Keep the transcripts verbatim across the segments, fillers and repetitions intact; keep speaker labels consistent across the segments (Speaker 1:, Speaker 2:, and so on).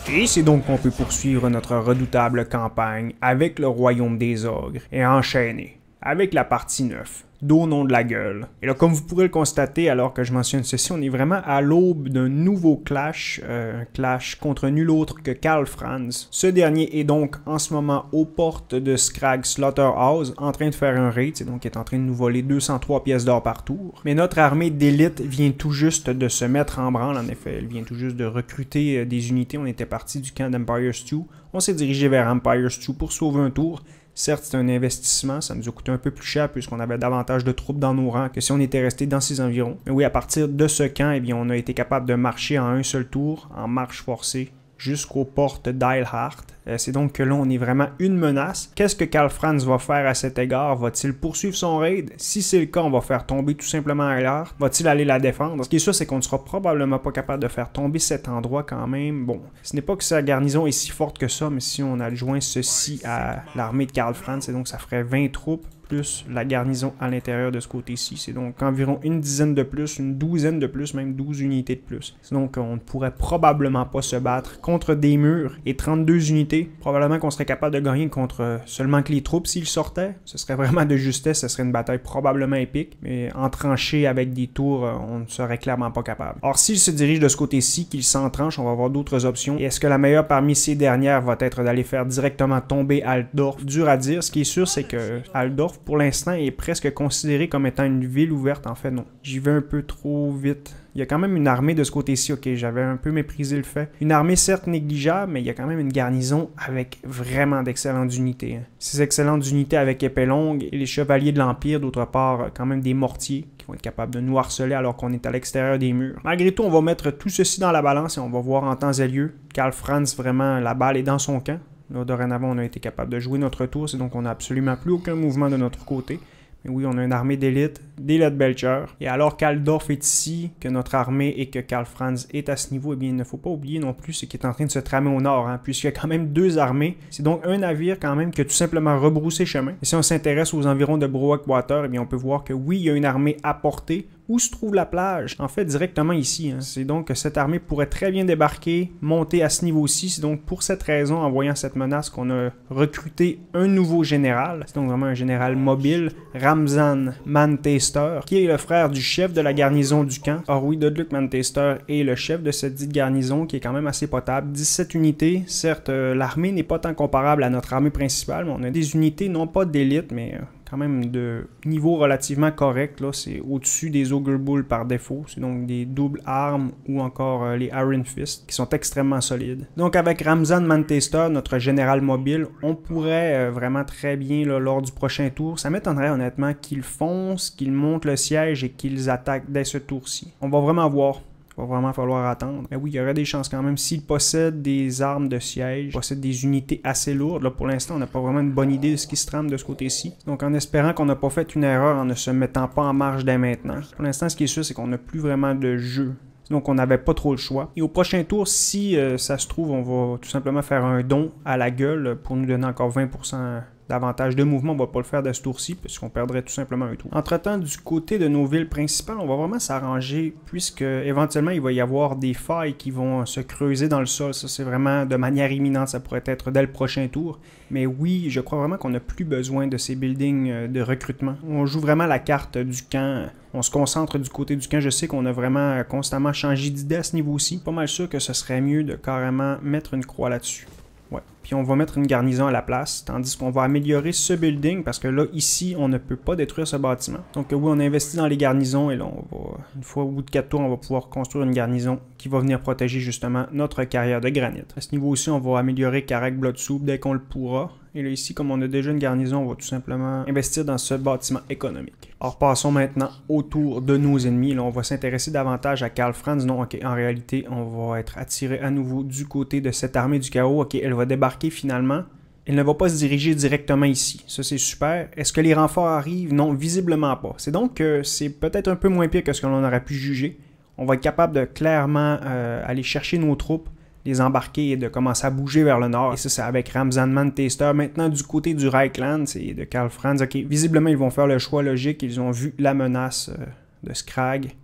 Speaker 1: Et c'est donc qu'on peut poursuivre notre redoutable campagne avec le royaume des ogres et enchaîner avec la partie neuf, d'au nom de la gueule. Et là, comme vous pourrez le constater alors que je mentionne ceci, on est vraiment à l'aube d'un nouveau clash, euh, un clash contre nul autre que Karl Franz. Ce dernier est donc en ce moment aux portes de Skrag Slaughterhouse, en train de faire un raid, c'est donc il est en train de nous voler deux cent trois pièces d'or par tour. Mais notre armée d'élite vient tout juste de se mettre en branle, en effet, elle vient tout juste de recruter euh, des unités. On était parti du camp d'Empire Stew, on s'est dirigé vers Empire Stew pour sauver un tour. Certes, c'est un investissement, ça nous a coûté un peu plus cher puisqu'on avait davantage de troupes dans nos rangs que si on était resté dans ces environs. Mais oui, à partir de ce camp, eh bien, on a été capable de marcher en un seul tour, en marche forcée, jusqu'aux portes d'Eilhart. Euh, c'est donc que là, on est vraiment une menace. Qu'est-ce que Karl Franz va faire à cet égard? Va-t-il poursuivre son raid? Si c'est le cas, on va faire tomber tout simplement Eilhart. Va-t-il aller la défendre? Ce qui est sûr, c'est qu'on ne sera probablement pas capable de faire tomber cet endroit quand même. Bon, ce n'est pas que sa garnison est si forte que ça, mais si on adjoint ceci à l'armée de Karl Franz, c'est donc ça ferait vingt troupes plus la garnison à l'intérieur de ce côté-ci. C'est donc environ une dizaine de plus, une douzaine de plus, même douze unités de plus. C'est donc on ne pourrait probablement pas se battre contre des murs et trente-deux unités. Probablement qu'on serait capable de gagner contre seulement que les troupes s'ils sortaient. Ce serait vraiment de justesse, ce serait une bataille probablement épique. Mais en tranchée avec des tours, on ne serait clairement pas capable. Or, s'il se dirige de ce côté-ci, qu'il s'entranche, on va avoir d'autres options. Et est-ce que la meilleure parmi ces dernières va être d'aller faire directement tomber Altdorf? Dur à dire. Ce qui est sûr, c'est que Altdorf, pour l'instant, est presque considéré comme étant une ville ouverte. En fait, non. J'y vais un peu trop vite. Il y a quand même une armée de ce côté-ci. Ok, j'avais un peu méprisé le fait. Une armée certes négligeable, mais il y a quand même une garnison avec vraiment d'excellentes unités. Hein. Ces excellentes unités avec épée longue et les chevaliers de l'Empire, d'autre part, quand même des mortiers qui vont être capables de nous harceler alors qu'on est à l'extérieur des murs. Malgré tout, on va mettre tout ceci dans la balance et on va voir en temps et lieu. Karl Franz, vraiment, la balle est dans son camp. Là, dorénavant, on a été capable de jouer notre tour, c'est donc on n'a absolument plus aucun mouvement de notre côté. Mais oui, on a une armée d'élite, des Leadbelcher. Et alors qu'Aldorf est ici, que notre armée et que Karl Franz est à ce niveau, eh bien, il ne faut pas oublier non plus ce qui est en train de se tramer au nord, hein, puisqu'il y a quand même deux armées. C'est donc un navire quand même qui a tout simplement rebroussé chemin. Et si on s'intéresse aux environs de Broack-Water, eh bien, on peut voir que oui, il y a une armée à portée. Où se trouve la plage? En fait, directement ici. Hein. C'est donc que cette armée pourrait très bien débarquer, monter à ce niveau-ci. C'est donc pour cette raison, en voyant cette menace, qu'on a recruté un nouveau général. C'est donc vraiment un général mobile, Ramzan Mantaster, qui est le frère du chef de la garnison du camp. Or oui, Dudluk Mantaster est le chef de cette dite garnison, qui est quand même assez potable. dix-sept unités. Certes, euh, l'armée n'est pas tant comparable à notre armée principale, mais on a des unités, non pas d'élite, mais... Euh, quand même de niveau relativement correct, là, c'est au-dessus des Ogre Bull par défaut, c'est donc des doubles armes ou encore euh, les Iron Fist qui sont extrêmement solides. Donc avec Ramzan Mantaster, notre général mobile, on pourrait euh, vraiment très bien là, lors du prochain tour, ça m'étonnerait honnêtement qu'ils foncent, qu'ils montent le siège et qu'ils attaquent dès ce tour-ci. On va vraiment voir. Il va vraiment falloir attendre. Mais oui, il y aurait des chances quand même. S'il possède des armes de siège, possède des unités assez lourdes, là pour l'instant, on n'a pas vraiment une bonne idée de ce qui se trame de ce côté-ci. Donc en espérant qu'on n'a pas fait une erreur en ne se mettant pas en marche dès maintenant. Pour l'instant, ce qui est sûr, c'est qu'on n'a plus vraiment de jeu. Donc on n'avait pas trop le choix. Et au prochain tour, si euh, ça se trouve, on va tout simplement faire un don à la gueule pour nous donner encore vingt pour cent davantage de mouvement. On va pas le faire de ce tour-ci puisqu'on perdrait tout simplement un tour. Entre-temps, du côté de nos villes principales, on va vraiment s'arranger puisque éventuellement il va y avoir des failles qui vont se creuser dans le sol. Ça, c'est vraiment de manière imminente. Ça pourrait être dès le prochain tour. Mais oui, je crois vraiment qu'on n'a plus besoin de ces buildings de recrutement. On joue vraiment la carte du camp. On se concentre du côté du camp. Je sais qu'on a vraiment constamment changé d'idée à ce niveau-ci. Pas mal sûr que ce serait mieux de carrément mettre une croix là-dessus. Ouais. Puis on va mettre une garnison à la place, tandis qu'on va améliorer ce building, parce que là, ici, on ne peut pas détruire ce bâtiment. Donc oui, on a investi dans les garnisons, et là, on va, une fois au bout de quatre tours, on va pouvoir construire une garnison qui va venir protéger justement notre carrière de granit. À ce niveau-ci, on va améliorer Karak Bloodsoup dès qu'on le pourra. Et là, ici, comme on a déjà une garnison, on va tout simplement investir dans ce bâtiment économique. Alors, passons maintenant autour de nos ennemis. Là, on va s'intéresser davantage à Karl Franz. Non, ok, en réalité, on va être attiré à nouveau du côté de cette armée du chaos. Ok, elle va débarquer finalement. Elle ne va pas se diriger directement ici. Ça, c'est super. Est-ce que les renforts arrivent? Non, visiblement pas. C'est donc que euh, c'est peut-être un peu moins pire que ce que l'on aurait pu juger. On va être capable de clairement euh, aller chercher nos troupes, les embarquer et de commencer à bouger vers le nord. Et ça, c'est avec Ramzan Mantaster. Maintenant, du côté du Reichland, c'est de Karl Franz. Ok, visiblement, ils vont faire le choix logique. Ils ont vu la menace euh, de Skrag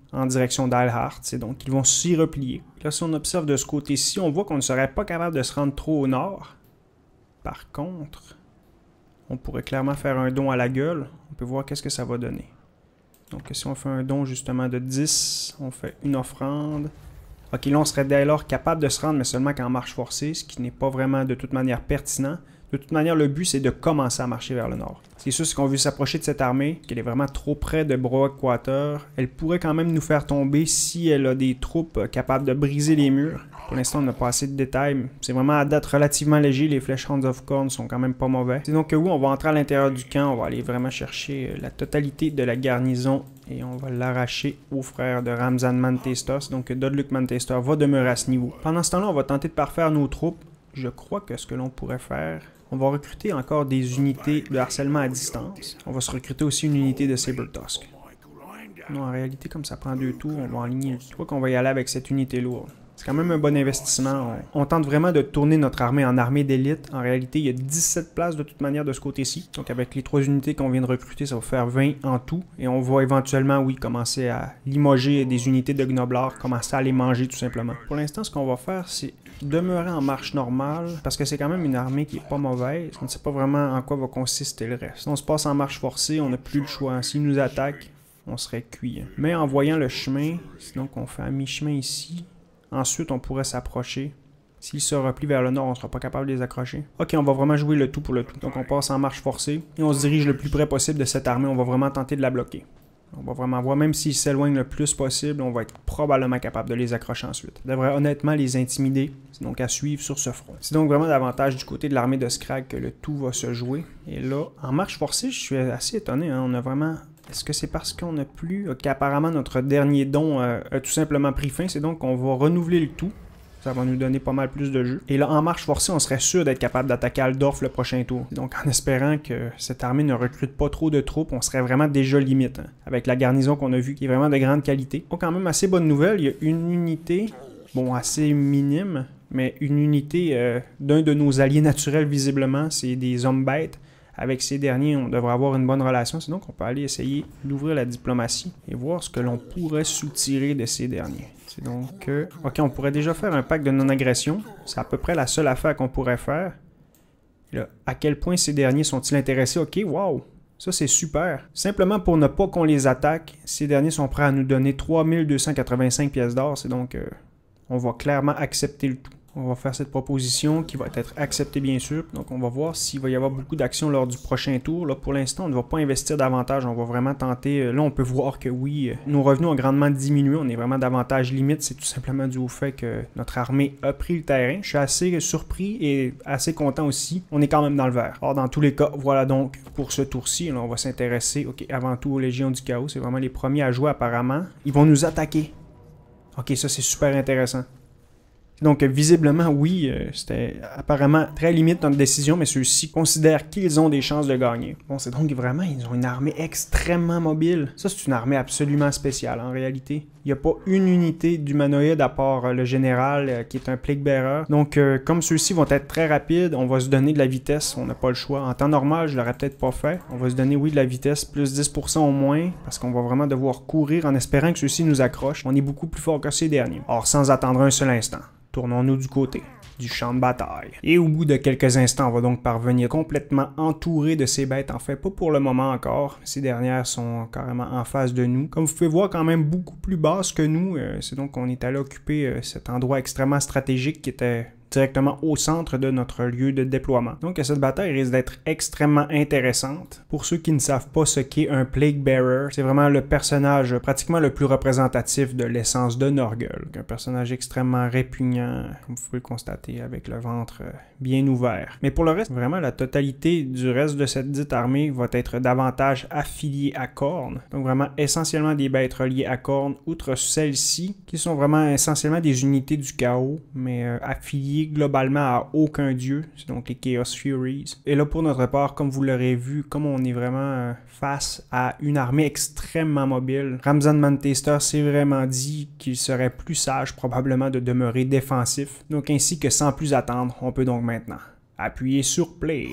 Speaker 1: en direction d'Alhart, c'est donc ils vont s'y replier. Là, si on observe de ce côté-ci, on voit qu'on ne serait pas capable de se rendre trop au nord. Par contre, on pourrait clairement faire un don à la gueule. On peut voir qu'est-ce que ça va donner. Donc, si on fait un don justement de dix, on fait une offrande. Ok, là, on serait dès lors capable de se rendre, mais seulement qu'en marche forcée, ce qui n'est pas vraiment de toute manière pertinent. De toute manière, le but, c'est de commencer à marcher vers le nord. C'est sûr, c'est qu'on veut s'approcher de cette armée, qu'elle est vraiment trop près de Broack-Water. Elle pourrait quand même nous faire tomber si elle a des troupes capables de briser les murs. Pour l'instant, on n'a pas assez de détails. C'est vraiment à date relativement léger. Les flèches Hounds of Khorne sont quand même pas mauvais. C'est donc que oui, on va entrer à l'intérieur du camp. On va aller vraiment chercher la totalité de la garnison et on va l'arracher aux frères de Ramzan Mantestos. Donc Dodluc Mantestor va demeurer à ce niveau. Pendant ce temps-là, on va tenter de parfaire nos troupes. Je crois que ce que l'on pourrait faire... On va recruter encore des unités de harcèlement à distance. On va se recruter aussi une unité de Saber-Tusk. Non, en réalité, comme ça prend deux tours, on va enligner. Je crois qu'on va y aller avec cette unité lourde. C'est quand même un bon investissement. On, on tente vraiment de tourner notre armée en armée d'élite. En réalité, il y a dix-sept places de toute manière de ce côté-ci. Donc avec les trois unités qu'on vient de recruter, ça va faire vingt en tout. Et on va éventuellement, oui, commencer à limoger des unités de Gnoblar, commencer à les manger tout simplement. Pour l'instant, ce qu'on va faire, c'est demeurer en marche normale, parce que c'est quand même une armée qui est pas mauvaise. On ne sait pas vraiment en quoi va consister le reste. Si on se passe en marche forcée, on n'a plus le choix. S'ils nous attaquent, on serait cuit. Mais en voyant le chemin, sinon qu'on fait à mi-chemin ici, ensuite on pourrait s'approcher. S'ils se replient vers le nord, on ne sera pas capable de les accrocher. Ok, on va vraiment jouer le tout pour le tout. Donc on passe en marche forcée et on se dirige le plus près possible de cette armée. On va vraiment tenter de la bloquer. On va vraiment voir, même s'ils s'éloignent le plus possible, on va être probablement capable de les accrocher ensuite. On devrait honnêtement les intimider, c'est donc à suivre sur ce front. C'est donc vraiment davantage du côté de l'armée de Skrag que le tout va se jouer. Et là, en marche forcée, je suis assez étonné, hein, on a vraiment... Est-ce que c'est parce qu'on n'a plus... Ok, apparemment notre dernier don euh, a tout simplement pris fin, c'est donc qu'on va renouveler le tout. Ça va nous donner pas mal plus de jeu. Et là, en marche forcée, on serait sûr d'être capable d'attaquer Aldorf le prochain tour. Donc, en espérant que cette armée ne recrute pas trop de troupes, on serait vraiment déjà limite. Hein, avec la garnison qu'on a vue, qui est vraiment de grande qualité. Donc, quand même, assez bonne nouvelle. Il y a une unité, bon, assez minime, mais une unité euh, d'un de nos alliés naturels, visiblement. C'est des hommes bêtes. Avec ces derniers, on devrait avoir une bonne relation. C'est donc qu'on peut aller essayer d'ouvrir la diplomatie et voir ce que l'on pourrait soutirer de ces derniers. C'est donc... Euh, ok, on pourrait déjà faire un pacte de non-agression. C'est à peu près la seule affaire qu'on pourrait faire. Et là, à quel point ces derniers sont-ils intéressés? Ok, wow! Ça, c'est super. Simplement pour ne pas qu'on les attaque, ces derniers sont prêts à nous donner trois mille deux cent quatre-vingt-cinq pièces d'or. C'est donc... Euh, on va clairement accepter le tout. On va faire cette proposition qui va être acceptée bien sûr. Donc on va voir s'il va y avoir beaucoup d'actions lors du prochain tour. Là pour l'instant on ne va pas investir davantage. On va vraiment tenter. Là on peut voir que oui, nos revenus ont grandement diminué. On est vraiment davantage limite. C'est tout simplement dû au fait que notre armée a pris le terrain. Je suis assez surpris et assez content aussi. On est quand même dans le vert. Or dans tous les cas, voilà donc pour ce tour-ci. Là on va s'intéresser ok, avant tout aux Légions du Chaos. C'est vraiment les premiers à jouer apparemment. Ils vont nous attaquer. Ok, ça c'est super intéressant. Donc, visiblement, oui, euh, c'était apparemment très limite notre décision, mais ceux-ci considèrent qu'ils ont des chances de gagner. Bon, c'est donc vraiment, ils ont une armée extrêmement mobile. Ça, c'est une armée absolument spéciale, en réalité. Il n'y a pas une unité d'humanoïde à part euh, le général, euh, qui est un plague bearer. Donc, euh, comme ceux-ci vont être très rapides, on va se donner de la vitesse, on n'a pas le choix. En temps normal, je l'aurais peut-être pas fait. On va se donner, oui, de la vitesse, plus dix pour cent au moins, parce qu'on va vraiment devoir courir en espérant que ceux-ci nous accrochent. On est beaucoup plus fort que ces derniers. Or, sans attendre un seul instant. Tournons-nous du côté du champ de bataille. Et au bout de quelques instants, on va donc parvenir complètement entouré de ces bêtes. En fait, pas pour le moment encore. Ces dernières sont carrément en face de nous. Comme vous pouvez voir, quand même beaucoup plus basse que nous. Euh, c'est donc qu'on est allé occuper euh, cet endroit extrêmement stratégique qui était directement au centre de notre lieu de déploiement. Donc cette bataille risque d'être extrêmement intéressante. Pour ceux qui ne savent pas ce qu'est un Plague Bearer, c'est vraiment le personnage pratiquement le plus représentatif de l'essence de Nurgle. Un personnage extrêmement répugnant, comme vous pouvez le constater, avec le ventre bien ouvert. Mais pour le reste, vraiment la totalité du reste de cette dite armée va être davantage affiliée à Khorne. Donc vraiment essentiellement des bêtes reliées à Khorne, outre celles-ci, qui sont vraiment essentiellement des unités du chaos, mais euh, affiliées globalement à aucun dieu, c'est donc les Chaos Furies. Et là pour notre part, comme vous l'aurez vu, comme on est vraiment euh, face à une armée extrêmement mobile, Ramzan Mantestor s'est vraiment dit qu'il serait plus sage probablement de demeurer défensif. Donc ainsi que sans plus attendre, on peut donc maintenant appuyer sur Play.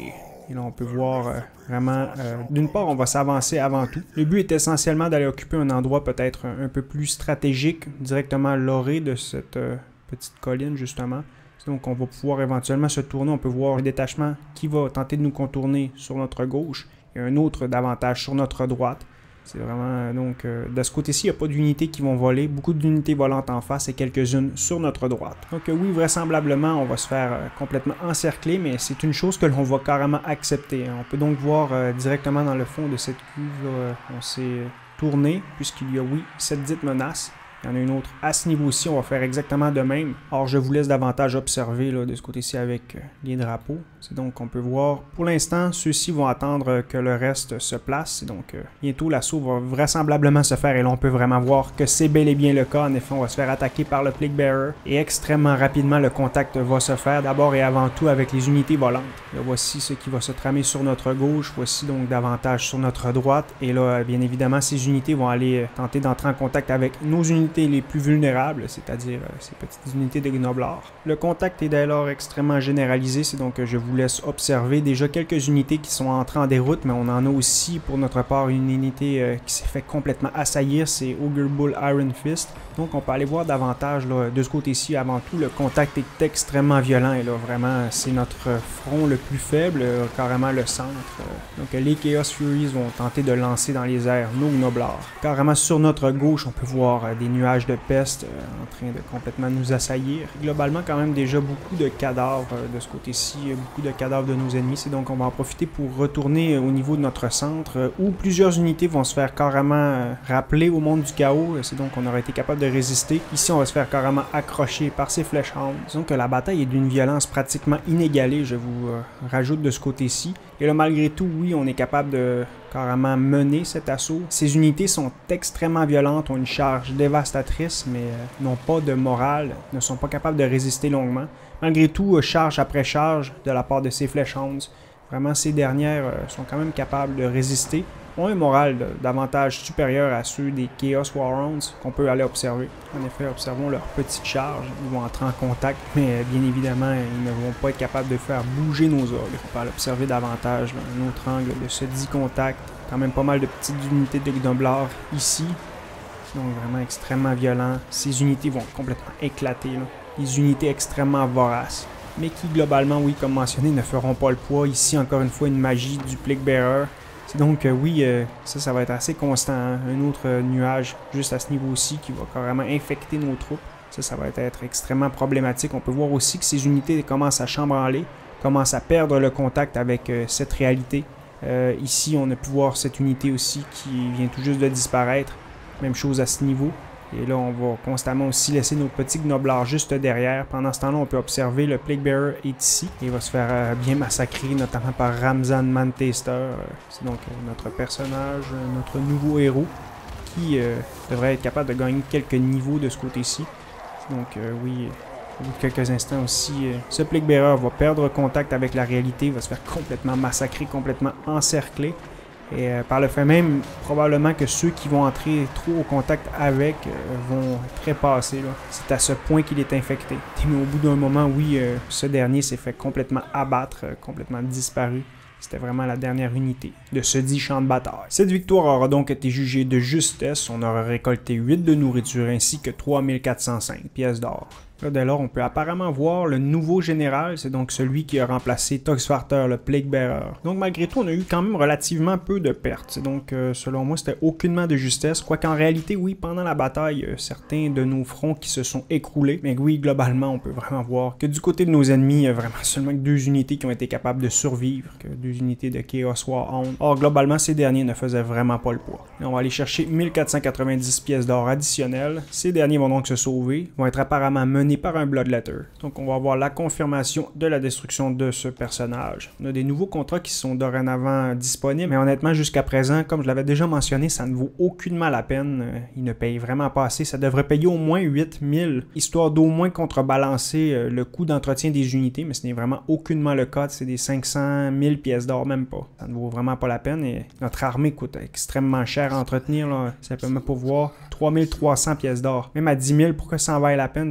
Speaker 1: Et là, on peut voir euh, vraiment... Euh, d'une part, on va s'avancer avant tout. Le but est essentiellement d'aller occuper un endroit peut-être un, un peu plus stratégique, directement à l'orée de cette euh, petite colline, justement. Donc, on va pouvoir éventuellement se tourner. On peut voir un détachement qui va tenter de nous contourner sur notre gauche et un autre davantage sur notre droite. C'est vraiment... Donc, euh, de ce côté-ci, il n'y a pas d'unités qui vont voler. Beaucoup d'unités volantes en face et quelques-unes sur notre droite. Donc, euh, oui, vraisemblablement, on va se faire euh, complètement encercler, mais c'est une chose que l'on va carrément accepter. Hein. On peut donc voir euh, directement dans le fond de cette cuve, là, euh, on s'est tourné, puisqu'il y a, oui, cette dite menace. Il y en a une autre à ce niveau-ci, on va faire exactement de même. Or, je vous laisse davantage observer là, de ce côté-ci avec euh, les drapeaux. C'est donc qu'on peut voir, pour l'instant, ceux-ci vont attendre que le reste se place. Donc, euh, bientôt, l'assaut va vraisemblablement se faire et là, on peut vraiment voir que c'est bel et bien le cas. En effet, on va se faire attaquer par le Plague Bearer et extrêmement rapidement, le contact va se faire d'abord et avant tout avec les unités volantes. Là, voici ce qui va se tramer sur notre gauche. Voici donc davantage sur notre droite. Et là, bien évidemment, ces unités vont aller euh, tenter d'entrer en contact avec nos unités les plus vulnérables, c'est-à-dire euh, ces petites unités de Gnoblar. Le contact est dès lors extrêmement généralisé, c'est donc que je vous laisse observer déjà quelques unités qui sont entrées en déroute, mais on en a aussi pour notre part une unité euh, qui s'est fait complètement assaillir, c'est Ogre Bull Iron Fist. Donc on peut aller voir davantage là, de ce côté-ci. Avant tout, le contact est extrêmement violent et là vraiment c'est notre front le plus faible, euh, carrément le centre. Euh, donc les Chaos Furies vont tenter de lancer dans les airs nos Gnoblar. Carrément sur notre gauche, on peut voir euh, des nuages de peste euh, en train de complètement nous assaillir. Globalement, quand même déjà beaucoup de cadavres euh, de ce côté-ci, beaucoup de cadavres de nos ennemis. C'est donc on va en profiter pour retourner euh, au niveau de notre centre euh, où plusieurs unités vont se faire carrément euh, rappeler au monde du chaos. C'est donc on aurait été capable de résister. Ici, on va se faire carrément accrocher par ces flèches hounds. Disons que la bataille est d'une violence pratiquement inégalée, je vous euh, rajoute de ce côté-ci. Et là, malgré tout, oui, on est capable de carrément mener cet assaut. Ces unités sont extrêmement violentes, ont une charge dévastatrice, mais euh, n'ont pas de morale, ne sont pas capables de résister longuement. Malgré tout, euh, charge après charge de la part de ces flèches hounds, vraiment ces dernières euh, sont quand même capables de résister, ont un moral de, davantage supérieur à ceux des Chaos Warhounds qu'on peut aller observer. En effet, observons leur petite charge, ils vont entrer en contact, mais euh, bien évidemment, ils ne vont pas être capables de faire bouger nos ogres. On peut aller observer davantage là, un autre angle de ce dit contact. Quand même pas mal de petites unités de Gnoblar ici. Donc vraiment extrêmement violent. Ces unités vont complètement éclater. Là. Des unités extrêmement voraces. Mais qui globalement, oui, comme mentionné, ne feront pas le poids. Ici, encore une fois, une magie du Plague Bearer. C'est donc, euh, oui, euh, ça, ça va être assez constant. Hein? Un autre euh, nuage juste à ce niveau-ci qui va carrément infecter nos troupes. Ça, ça va être extrêmement problématique. On peut voir aussi que ces unités commencent à chambranler, commencent à perdre le contact avec euh, cette réalité. Euh, ici, on a pu voir cette unité aussi qui vient tout juste de disparaître. Même chose à ce niveau. Et là, on va constamment aussi laisser nos petits Gnoblar juste derrière. Pendant ce temps-là, on peut observer le Plague Bearer est ici. Il va se faire euh, bien massacrer, notamment par Ramzan Mantaster. Euh, C'est donc euh, notre personnage, euh, notre nouveau héros, qui euh, devrait être capable de gagner quelques niveaux de ce côté-ci. Donc euh, oui, au bout de quelques instants aussi, euh, ce Plague Bearer va perdre contact avec la réalité, va se faire complètement massacrer, complètement encercler. Et euh, par le fait même, probablement que ceux qui vont entrer trop au contact avec euh, vont trépasser. C'est à ce point qu'il est infecté. Mais au bout d'un moment, oui, euh, ce dernier s'est fait complètement abattre, euh, complètement disparu. C'était vraiment la dernière unité de ce dit champ de bataille. Cette victoire aura donc été jugée de justesse. On aura récolté huit de nourriture ainsi que trois mille quatre cent cinq pièces d'or. Là, dès lors, on peut apparemment voir le nouveau général, c'est donc celui qui a remplacé Toxfarter, le Plague Bearer. Donc malgré tout, on a eu quand même relativement peu de pertes. C'est donc, euh, selon moi, c'était aucunement de justesse. Quoiqu'en réalité, oui, pendant la bataille, euh, certains de nos fronts qui se sont écroulés. Mais oui, globalement, on peut vraiment voir que du côté de nos ennemis, il y a vraiment seulement que deux unités qui ont été capables de survivre, que deux unités de Chaos Warhound. Or, globalement, ces derniers ne faisaient vraiment pas le poids. Et on va aller chercher mille quatre cent quatre-vingt-dix pièces d'or additionnelles. Ces derniers vont donc se sauver, vont être apparemment menés par un Bloodletter. Donc on va avoir la confirmation de la destruction de ce personnage. On a des nouveaux contrats qui sont dorénavant disponibles, mais honnêtement jusqu'à présent, comme je l'avais déjà mentionné, ça ne vaut aucunement la peine. Ils ne payent vraiment pas assez. Ça devrait payer au moins huit mille, histoire d'au moins contrebalancer le coût d'entretien des unités, mais ce n'est vraiment aucunement le cas. C'est des cinq cent mille pièces d'or, même pas. Ça ne vaut vraiment pas la peine et notre armée coûte extrêmement cher à entretenir, là, simplement pour voir trois mille trois cents pièces d'or. Même à dix mille, pour que ça en vaille la peine, il faudrait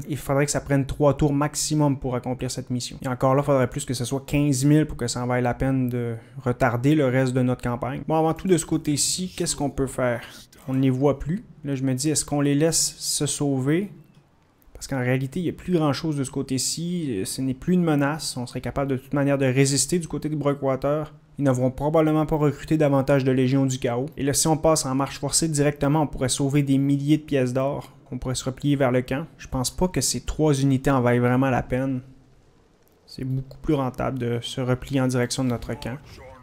Speaker 1: faudrait que ça prenne trois tours maximum pour accomplir cette mission. Et encore là, il faudrait plus que ce soit quinze mille pour que ça en vaille la peine de retarder le reste de notre campagne. Bon, avant tout de ce côté-ci, qu'est-ce qu'on peut faire? On ne les voit plus. Là, je me dis, est-ce qu'on les laisse se sauver? Parce qu'en réalité, il n'y a plus grand-chose de ce côté-ci. Ce n'est plus une menace. On serait capable de toute manière de résister du côté du Breakwater. Ils n'auront probablement pas recruté davantage de Légion du Chaos. Et là, si on passe en marche forcée directement, on pourrait sauver des milliers de pièces d'or. On pourrait se replier vers le camp. Je pense pas que ces trois unités en vaillent vraiment la peine. C'est beaucoup plus rentable de se replier en direction de notre camp.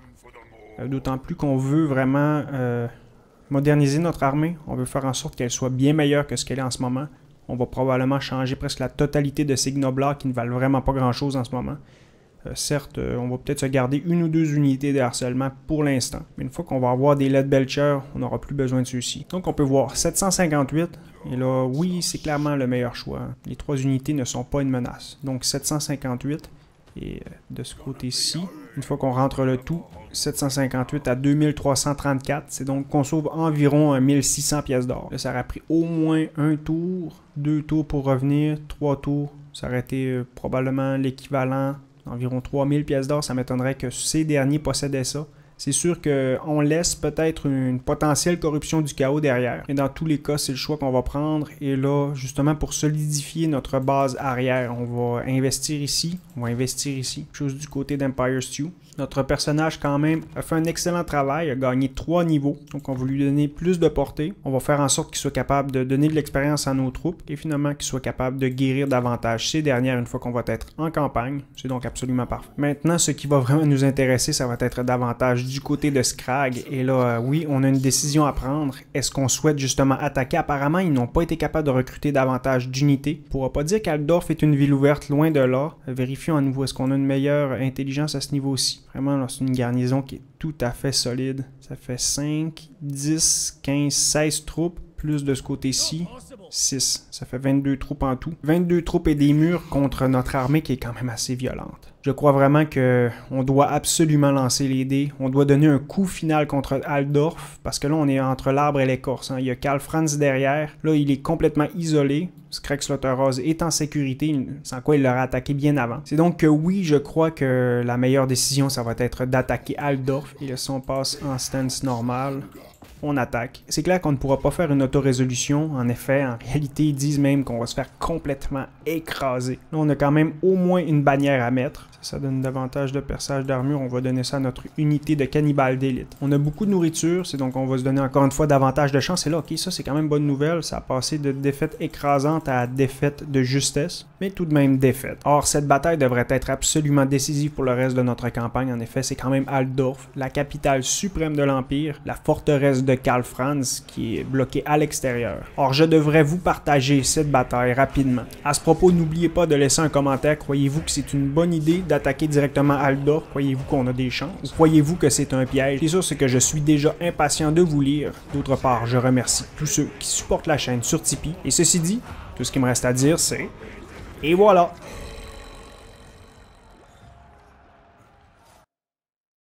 Speaker 1: Euh, D'autant plus qu'on veut vraiment euh, moderniser notre armée. On veut faire en sorte qu'elle soit bien meilleure que ce qu'elle est en ce moment. On va probablement changer presque la totalité de ces gnoblards qui ne valent vraiment pas grand-chose en ce moment. Euh, certes, euh, on va peut-être se garder une ou deux unités de harcèlement pour l'instant. Mais une fois qu'on va avoir des Leadbelcher, on n'aura plus besoin de ceux-ci. Donc on peut voir sept cent cinquante-huit. Et là, oui, c'est clairement le meilleur choix. Les trois unités ne sont pas une menace. Donc sept cent cinquante-huit. Et euh, de ce côté-ci, une fois qu'on rentre le tout, sept cent cinquante-huit à deux mille trois cent trente-quatre. C'est donc qu'on sauve environ mille six cents pièces d'or. Là, ça aurait pris au moins un tour, deux tours pour revenir, trois tours. Ça aurait été euh, probablement l'équivalent d'environ trois mille pièces d'or. Ça m'étonnerait que ces derniers possédaient ça. C'est sûr qu'on laisse peut-être une potentielle corruption du chaos derrière. Et dans tous les cas, c'est le choix qu'on va prendre. Et là, justement, pour solidifier notre base arrière, on va investir ici. On va investir ici. Chose du côté d'Empire Stew. Notre personnage, quand même, a fait un excellent travail, a gagné trois niveaux. Donc, on va lui donner plus de portée. On va faire en sorte qu'il soit capable de donner de l'expérience à nos troupes et finalement qu'il soit capable de guérir davantage ces dernières une fois qu'on va être en campagne. C'est donc absolument parfait. Maintenant, ce qui va vraiment nous intéresser, ça va être davantage du côté de Scrag. Et là, euh, oui, on a une décision à prendre. Est-ce qu'on souhaite justement attaquer? Apparemment, ils n'ont pas été capables de recruter davantage d'unités. On ne pourra pas dire qu'Aldorf est une ville ouverte, loin de là. Vérifions à nouveau, est-ce qu'on a une meilleure intelligence à ce niveau-ci? Vraiment, c'est une garnison qui est tout à fait solide. Ça fait cinq, dix, quinze, seize troupes, plus de ce côté-ci, six. Ça fait vingt-deux troupes en tout. vingt-deux troupes et des murs contre notre armée qui est quand même assez violente. Je crois vraiment qu'on doit absolument lancer les dés. On doit donner un coup final contre Aldorf, parce que là, on est entre l'arbre et l'écorce. Hein. Il y a Karl Franz derrière. Là, il est complètement isolé. Skrex Slaughterhouse est en sécurité, sans quoi il l'aurait attaqué bien avant. C'est donc que oui, je crois que la meilleure décision, ça va être d'attaquer Aldorf. Et là, si on passe en stance normal, on attaque. C'est clair qu'on ne pourra pas faire une autorésolution. En effet, en réalité, ils disent même qu'on va se faire complètement écraser. Là, on a quand même au moins une bannière à mettre. Ça, ça donne davantage de perçage d'armure. On va donner ça à notre unité de cannibales d'élite. On a beaucoup de nourriture, c'est donc on va se donner encore une fois davantage de chance. Et là, ok, ça c'est quand même bonne nouvelle. Ça a passé de défaite écrasante à défaite de justesse, mais tout de même défaite. Or, cette bataille devrait être absolument décisive pour le reste de notre campagne. En effet, c'est quand même Altdorf, la capitale suprême de l'Empire, la forteresse de Karl Franz qui est bloquée à l'extérieur. Or, je devrais vous partager cette bataille rapidement. À ce propos, n'oubliez pas de laisser un commentaire. Croyez-vous que c'est une bonne idée d'attaquer directement Altdorf? Croyez-vous qu'on a des chances? Ou croyez-vous que c'est un piège? C'est sûr, c'est que je suis déjà impatient de vous lire. D'autre part, je remercie tous ceux qui supportent la chaîne sur Tipeee. Et ceci dit, tout ce qui me reste à dire, c'est... Et voilà!